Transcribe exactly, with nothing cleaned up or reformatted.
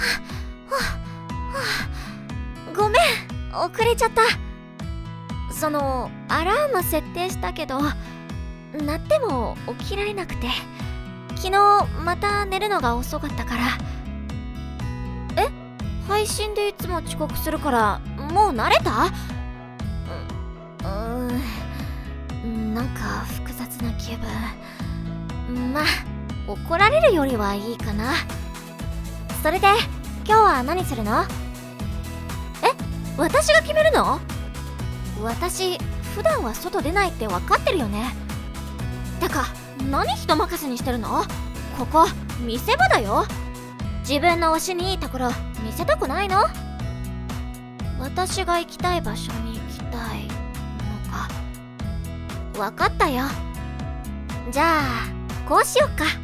ごめん、遅れちゃった。そのアラーム設定したけど鳴っても起きられなくて、昨日また寝るのが遅かったから。え、配信でいつも遅刻するからもう慣れた？う、うーん、なんか複雑な気分。まあ怒られるよりはいいかな。それで今日は何するの？え、私が決めるの？私普段は外出ないって分かってるよね。てか何人任せにしてるの？ここ見せ場だよ。自分の推しにいいところ見せたくないの？私が行きたい場所に行きたいのか。分かったよ。じゃあこうしよっか。